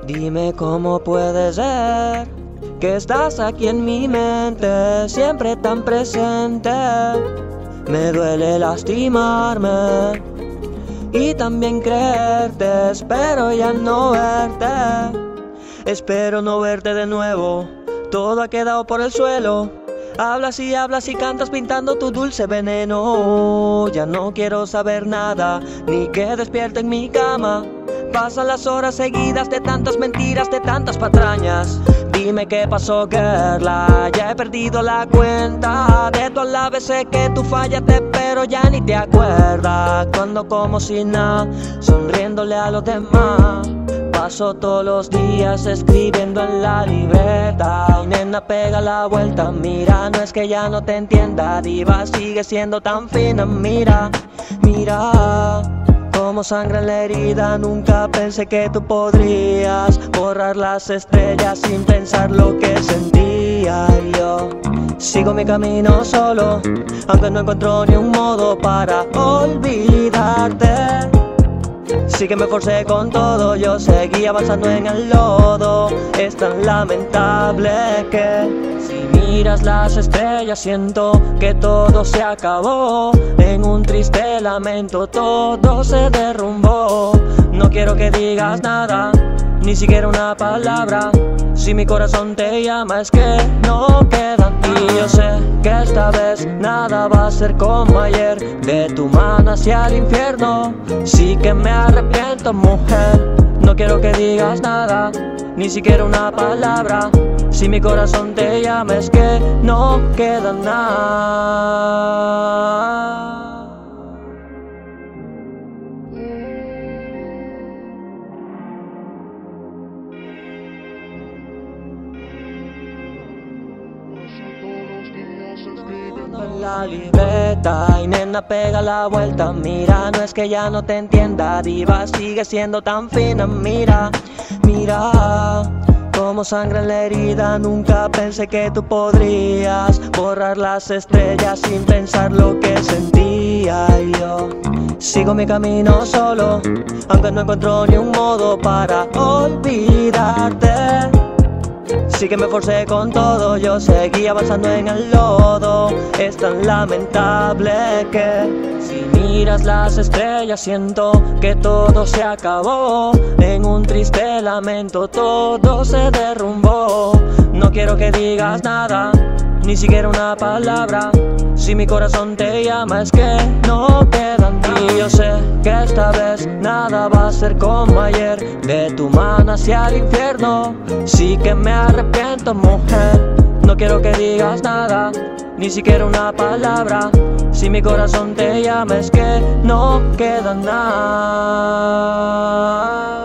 Dime cómo puede ser que estás aquí en mi mente, siempre tan presente. Me duele lastimarme y también creerte, espero ya no verte. Espero no verte de nuevo, todo ha quedado por el suelo. Hablas y cantas pintando tu dulce veneno. Ya no quiero saber nada, ni que despierte en mi cama. Pasan las horas seguidas de tantas mentiras, de tantas patrañas. Dime qué pasó, girla, ya he perdido la cuenta de todas las veces que tú fallaste, pero ya ni te acuerdas. Cuando como sin nada, sonriéndole a los demás. Paso todos los días escribiendo en la libreta. Y nena, pega la vuelta, mira, no es que ya no te entienda, diva, sigue siendo tan fina, mira, mira. Como sangre en la herida, nunca pensé que tú podrías borrar las estrellas sin pensar lo que sentía. Y yo sigo mi camino solo, aunque no encuentro ni un modo para olvidarte. Sí que me forcé con todo, yo seguí avanzando en el lodo. Es tan lamentable que si miras las estrellas siento que todo se acabó. En un triste lamento todo se derrumbó. No quiero que digas nada, ni siquiera una palabra. Si mi corazón te llama es que no queda. Y yo sé que esta vez nada va a ser como ayer. De tu mano hacia el infierno, sí que me arrepiento, mujer. No quiero que digas nada, ni siquiera una palabra. Si mi corazón te llama es que no queda nada. En la libreta y nena, pega la vuelta, mira, no es que ya no te entienda, diva, sigue siendo tan fina, mira, mira. Como sangre en la herida, nunca pensé que tú podrías borrar las estrellas sin pensar lo que sentía. Y yo sigo mi camino solo, aunque no encuentro ni un modo para olvidarte. Sí que me forcé con todo, yo seguí avanzando en el lodo. Es tan lamentable que si miras las estrellas siento que todo se acabó. En un triste lamento todo se derrumbó. No quiero que digas nada, ni siquiera una palabra. Si mi corazón te llama es que no queda nada. Y yo sé que esta vez nada va a ser como ayer. De tu mano hacia el infierno, sí que me arrepiento, mujer. No quiero que digas nada, ni siquiera una palabra. Si mi corazón te llama es que no queda nada.